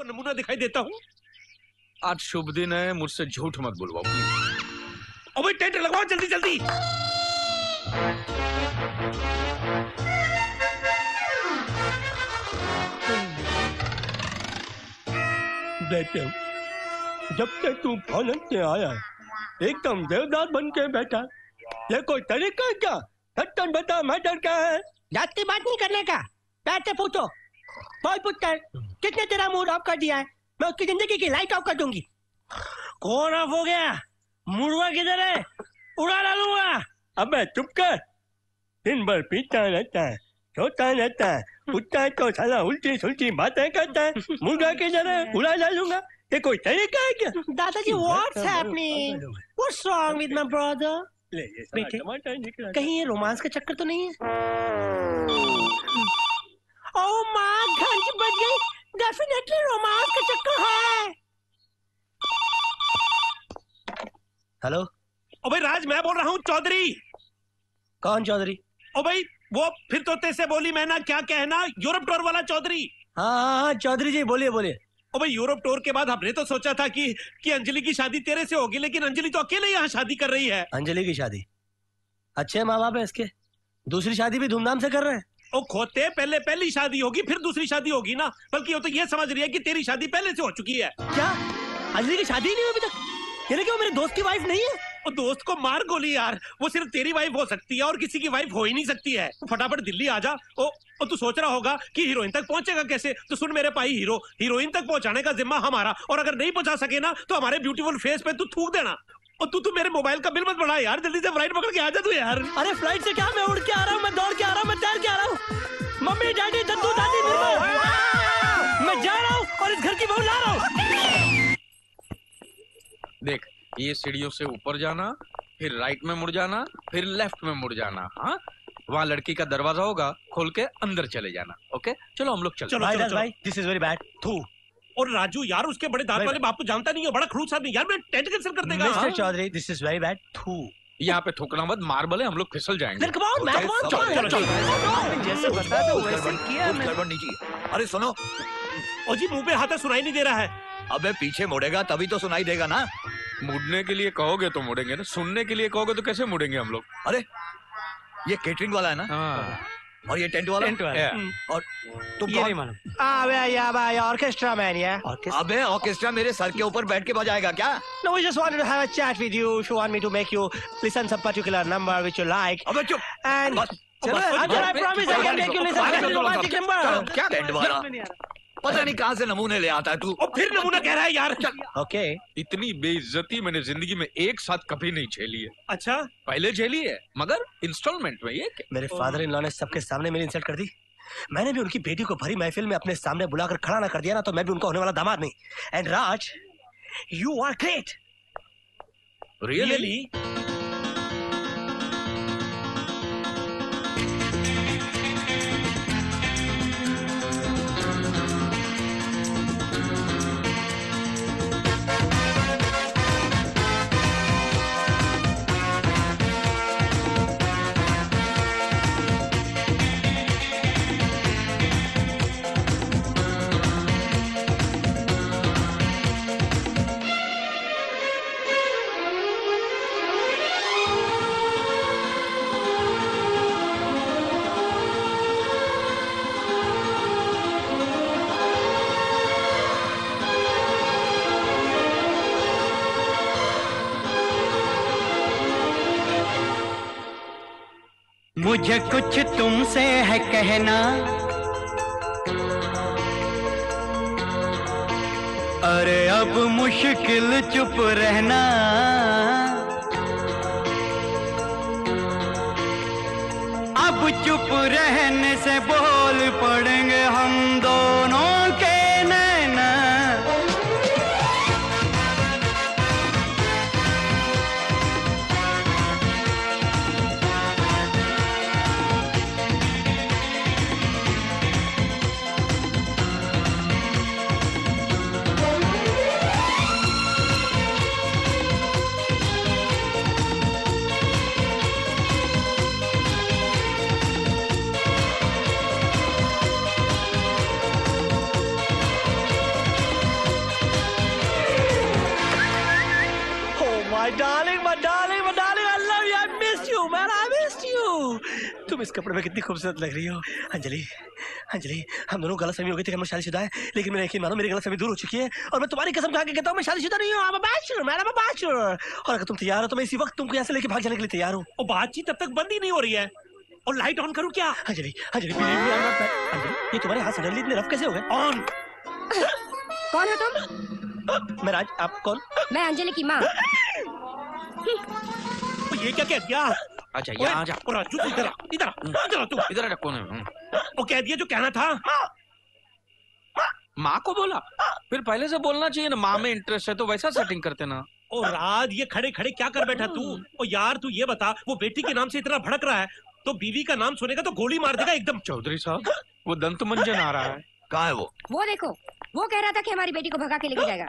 आपको नमूना दिखाई देता हूँ। आज शुभ दिन है, मुझसे झूठ मत बुलवाओ प्लीज। ओ भाई टेंट लगवाओ जल्दी जल्दी। बेटे, जब से तू फॉलन से आया एकदम देवदास बन के बैठा, ये कोई तरीका है क्या? सत्तन बता मैटर क्या है? जाती बात नहीं करने का, बैठे पूछो। बोल पुत्र, किसने तेरा मूड ऑफ कर दिया है? मैं उसकी जिंदगी की लाइट ऑफ कर दूंगी। कौन ऑफ हो गया? मुर्गा किधर है? उड़ा डालूंगा। अबे चुप कर। दिन भर पीता रहता है, सोता रहता है, उठता है तो साला उल्टी सुल्टी बातें करता है। मुर्गा किधर है? उड़ा डालूंगा। ये कोई तरीका है क्या? दादाजी, what's happening? What's wrong with my brother? बेटे, कहीं ये रोमांस का चक्कर तो नहीं है? ओह माँ, घंटी बज गई। डेफिनेटली रोमांस का चक्कर है। हेलो। ओ भाई राज, मैं बोल रहा हूँ। चौधरी। कौन चौधरी? ओ भाई वो फिर तो तेरे से बोली मैं ना, क्या कहना, यूरोप टूर वाला चौधरी। हाँ चौधरी जी, बोलिए बोलिए। ओ भाई यूरोप टूर के बाद हमने तो सोचा था कि अंजलि की शादी तेरे से होगी, लेकिन अंजलि तो अकेले यहाँ शादी कर रही है। अंजलि की शादी? अच्छे माँ बाप है इसके, दूसरी शादी भी धूमधाम से कर रहे हैं। ओ खोते, पहले पहली शादी होगी फिर दूसरी शादी होगी ना, बल्कि वो तो ये समझ रही है कि तेरी शादी पहले से हो चुकी है। क्या अंजलि की शादी नहीं हुई अभी तक? यानी कि वो मेरे दोस्त की वाइफ नहीं है? और दोस्त को मार गोली यार, वो सिर्फ तेरी वाइफ हो सकती है और किसी की वाइफ हो ही नहीं सकती है। फटाफट दिल्ली आ जा। ओ तू सोच रहा होगा कि हीरोइन तक पहुंचेगा कैसे? तो सुन मेरे भाई हीरो, हीरोइन तक पहुंचाने का जिम्मा हमारा, और अगर नहीं पहुंचा सके ना तो हमारे ब्यूटीफुल फेस पे तू थूक देना। और तू मेरे मोबाइल का बिल मत बढ़ा यार, जल्दी से फ्लाइट पकड़ के आ जा तू यार। अरे फ्लाइट से क्या, मैं उड़ के आ रहा हूँ, मैं दौड़ के आ रहा हूँ, मैं तैर के आ रहा हूँ। मम्मी डैडी दद्दू दादी मैं जा रहा हूँ और इस घर की बहू ला रहा हूँ। देख, ये सीढ़ियों से ऊपर जाना, फिर राइट में मुड़ जाना, फिर लेफ्ट में मुड़ जाना। हाँ, वहाँ लड़की का दरवाजा होगा, खोल के अंदर चले जाना। ओके, चलो हम लोग चलो। भाई दिस इज वेरी बैड। थू। और राजू यार, उसके बड़े दांत वाले बाप को जानता नहीं है, बड़ा खड़ूस आदमी यार, मैं टेंट कैंसिल कर देगा। Mister Chaudhary, this is very bad. थू। यहाँ पे थूकना मत, मार्बल है, हम लोग फिसल जाएंगे। जैसे बता दो वैसे किया मैंने। अरे सुनो। ओ जी, मुंह पे हाथ है, सुनाई नहीं दे रहा है। अबे पीछे मुड़ेगा तभी तो सुनाई देगा ना। मुड़ने के लिए कहोगे तो मुड़ेंगे ना, सुनने के लिए कहोगे तो कैसे मुड़ेंगे हम लोग? अरे ये केटरिंग वाला है ना? हाँ। और ये टेंट वाला? और तुम ये नहीं मालूम। ऑर्केस्ट्रा मैन यार। अबे ऑर्केस्ट्रा मेरे सर के ऊपर बैठ के बजाएगा क्या? No, we just wanted to have a chat with you. If you want me to make you listen some particular number which you like. अबे चुप। And I promise I can make you listen to a romantic number. क्या tent वाला? पता नहीं कहाँ से नमूने ले आता है तू। और फिर नमूना कह रहा है यार। ओके। इतनी बेइज्जती मैंने जिंदगी में एक साथ कभी नहीं झेली है। अच्छा? पहले झेली है, मगर इंस्टॉलमेंट में। ये मेरे फादर इन लॉ ने सबके सामने मेरी इंसल्ट कर दी। मैंने भी उनकी बेटी को भरी महफिल में अपने सामने बुलाकर खड़ा ना कर दिया ना, तो मैं भी उनका होने वाला दामाद नहीं। And Raj, you are great. Really? मुझे कुछ तुमसे है कहना, अरे अब मुश्किल चुप रहना। अब चुप रहने से बोल पड़ेंगे हम दोनों के नैना। Darling, my darling, my darling, I love you, I miss you man, I miss you. तुम इस कपड़े में कितनी खूबसूरत लग रही हो। अंजलि, अंजलि, हम दोनों गलतफहमी हो गई थी कि हम शादीशुदा है, लेकिन मैं यकीन मानो मेरी गलतफहमी दूर हो चुकी है और मैं तुम्हारी कसम खा के कहता हूँ मैं शादीशुदा नहीं हूँ। I am a bachelor man, I am a bachelor. और अगर तुम तैयार हो तो मैं इसी वक्त तुमको यहाँ से लेके भाग जाने के लिए तैयार हूँ। और बातचीत तब तक बंद ही नहीं हो रही है। और लाइट ऑन करूँ क्या? Anjali, Anjali, believe me, I'm not bad. Anjali, ये तुम्हारे हाथ सडनली इतने रफ कैसे हो गए? ऑन। कौन हो तुम? मैं राज, आप कौन? मैं अंजलि की माँ। ये क्या कह दिया? अच्छा यहाँ आ जा। और राजू इधर आ, इधर आ, इधर आ तू। इधर आ कौन है? वो कह दिया जो कहना था। माँ को बोला? फिर पहले से बोलना चाहिए ना, माँ में इंटरेस्ट है तो वैसा सेटिंग करते ना। और राज ये खड़े खड़े क्या कर बैठा तू? और यार तू ये बता, वो बेटी के नाम से इतना भड़क रहा है तो बीवी का नाम सुनेगा तो गोली मार देगा एकदम। चौधरी साहब, वो दंत मंजन आ रहा है। कहाँ है वो? वो देखो, वो कह रहा था कि हमारी बेटी को भगा के लेके जाएगा।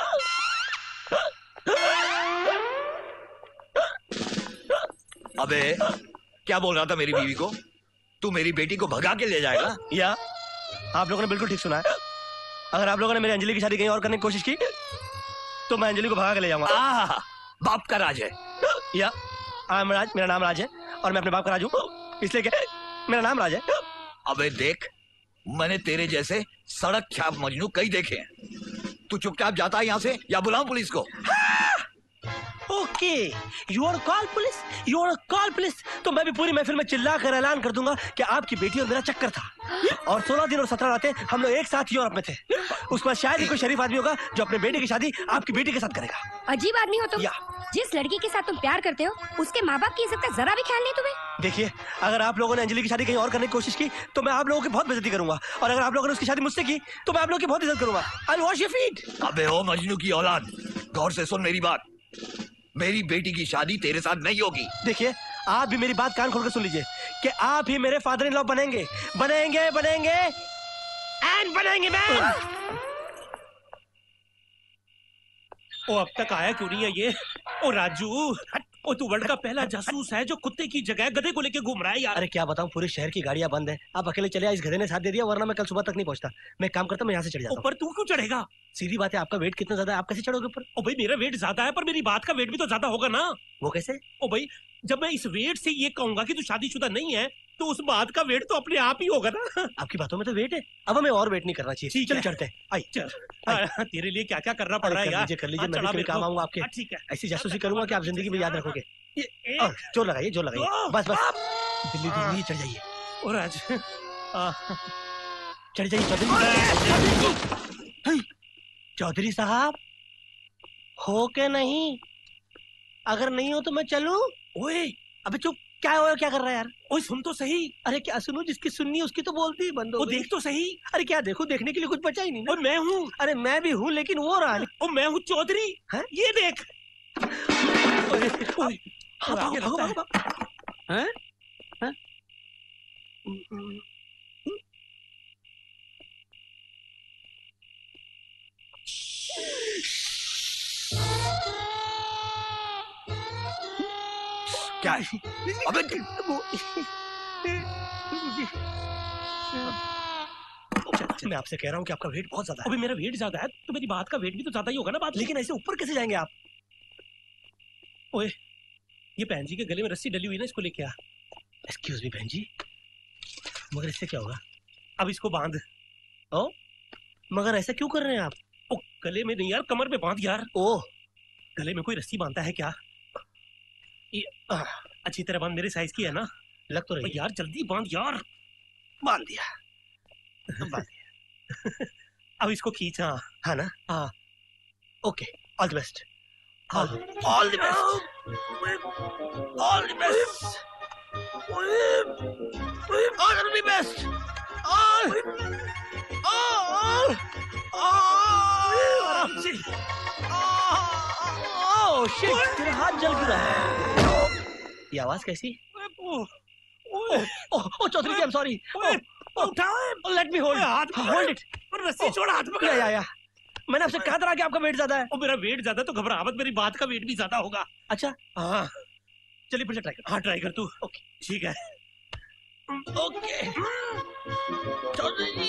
अबे क्या बोल रहा था मेरी बीवी को? तू मेरी बेटी को भगा के ले जाएगा? या आप लोगों ने बिल्कुल ठीक सुना है। अगर आप लोगों ने मेरी अंजलि की शादी कहीं और करने की कोशिश की तो मैं अंजलि को भगा के ले जाऊंगा। बाप का राज है। या राज, मेरा नाम राज है और मैं अपने बाप का राज हूँ, इसलिए क्या मेरा नाम राज है। अबे देख, मैंने तेरे जैसे सड़क छाप मजनू कई देखे हैं। तू चुपचाप जाता है यहाँ से या बुलाऊं पुलिस को? Okay, you are call police, you are call police. तो मैं भी पूरी महफिल में चिल्ला कर ऐलान कर दूंगा कि आपकी बेटी और मेरा चक्कर था और 16 दिन और 17 रातें हम लोग एक साथ यूरोप में थे। उसके बाद शायद ही कोई शरीफ आदमी होगा जो अपने बेटे की शादी आपकी बेटी के साथ करेगा। अजीब आदमी हो तुम। या जिस लड़की के साथ तुम प्यार करते हो उसके माँ बाप की इज्जत का जरा भी ख्याल नहीं तुम्हें। देखिए, अगर आप लोगों ने अंजलि की शादी कहीं और करने की कोशिश की तो मैं आप लोगों की बहुत बेइज्जती करूंगा और अगर आप लोगों ने उसकी शादी मुझसे की तो मैं आप लोगों की बहुत इज्जत करूंगा। I will wash your feet. अबे ओ मजनू की औलाद, गौर से सुन मेरी बात। मेरी बेटी की शादी तेरे साथ नहीं होगी। देखिए, आप भी मेरी बात कान खोल कर सुन लीजिए कि आप ही मेरे फादर इन लॉ बनेंगे, बनेंगे, बनेंगे एंड बनेंगे मैन। ओ अब तक आया क्यों नहीं है ये? ओ राजू, ओ तू वर्ल्ड का पहला जासूस है जो कुत्ते की जगह गधे को लेके घूम रहा है यार। अरे क्या बताऊं, पूरे शहर की गाड़ियां बंद है। आप अकेले चले आए, इस गधे ने साथ दे दिया, वरना मैं कल सुबह तक नहीं पहुंचता। मैं एक काम करता हूं, मैं यहाँ से चढ़ जाता हूं। ऊपर तू क्यों चढ़ेगा? सीधी बात है, आपका वेट कितना ज्यादा है, आप कैसे चढ़ोगे ऊपर? ओ भाई मेरा वेट ज्यादा है पर मेरी बात का वेट भी तो ज्यादा होगा ना। वो कैसे? ओ भाई जब मैं इस वेट से ये कहूंगा कि तू शादीशुदा नहीं है तो उस बात का वेट तो अपने आप ही होगा ना। आपकी बातों में तो वेट है, अब हमें और वेट नहीं करना चाहिए। ठीक चलो है। चढ़ते हैं। आई चल, तेरे लिए क्या क्या करना पड़ रहा है यार। कर लीजिए, मैं चढ़ा भी कभी मेरे काम को। आऊंगा आपके। ठीक है। ऐसी जासूसी करूंगा कि आप जिंदगी में याद रखोगे। एक, जोर लगाइए, जोर लगाइए, दो, बस बस। दिल्ली दिल्ली चढ़ जाइए, और आज चढ़ जाइए चौधरी। चौधरी साहब, हो के नहीं? अगर नहीं हो तो मैं चलूं? ओए अबे चुप, क्या हो, क्या कर रहा है यार? ओए सुन तो सही। अरे क्या सुनूं, जिसकी सुननी उसकी तो बोलती ही बंद हो वो गई। देख तो सही। अरे क्या देखो, देखने के लिए कुछ बचा ही नहीं ना। और मैं हूँ। अरे मैं भी हूँ, लेकिन वो रानी। ओ मैं हूँ चौधरी। हैं? ये देख। ओए, ओए, हाँ, आगे भागो, लगता है। भागो, भागो। हैं? क्या है? अबे मैं आपसे कह रहा हूँ कि आपका वेट बहुत ज्यादा है। अबे मेरा वेट ज्यादा है तो मेरी बात का वेट भी तो ज्यादा ही होगा ना। बात लेकिन ऐसे ऊपर कैसे जाएंगे आप? ओए ये बहन जी के गले में रस्सी डली हुई ना, इसको लेके आ। एक्सक्यूज मी बहन जी, मगर इससे क्या होगा? अब इसको बांध। ओ, मगर ऐसा क्यों कर रहे हैं आप? ओ गले में नहीं यार, कमर पे बांध यार। ओह, गले में कोई रस्सी बांधता है क्या? ये अच्छी तरह बांध, मेरे साइज की है ना? लग तो ओ रही है। यार जल्दी बांध यार। बांध दिया, बांध दिया। अब इसको खींच। हाँ हाँ ना? हाँ। ओके, ऑल द बेस्ट, हाँ। All the best, all the best, all the best, आराम से। ओह शिट, तेरा हाथ जल क्यों रहा है? ये आवाज कैसी? Oh Chaudhary ji, I am sorry. उठा, लेट मी होल्ड, हाथ होल्ड इट। रस्सी छोड़, हाथ पकड़। या मैंने आपसे कहा था कि आपका वेट ज्यादा है। ओ मेरा वेट ज्यादा तो घबरा मत, मेरी बात का वेट भी ज्यादा होगा। अच्छा, हाँ चलिए फिर से ट्राई कर। हाँ ट्राई कर तू। ओके ठीक है। ओके, चौधरी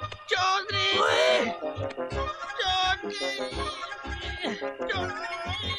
चौधरी चौधरी